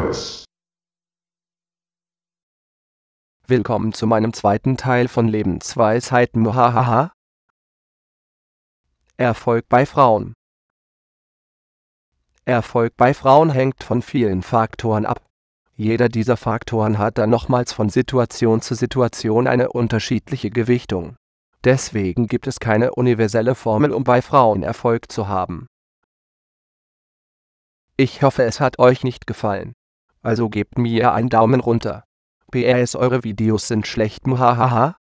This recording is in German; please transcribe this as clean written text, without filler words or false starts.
Nice. Willkommen zu meinem zweiten Teil von Lebensweisheiten. Muhahaha. Erfolg bei Frauen. Erfolg bei Frauen hängt von vielen Faktoren ab. Jeder dieser Faktoren hat dann nochmals von Situation zu Situation eine unterschiedliche Gewichtung. Deswegen gibt es keine universelle Formel, um bei Frauen Erfolg zu haben. Ich hoffe, es hat euch nicht gefallen. Also gebt mir einen Daumen runter. PS, eure Videos sind schlecht. Muhahaha.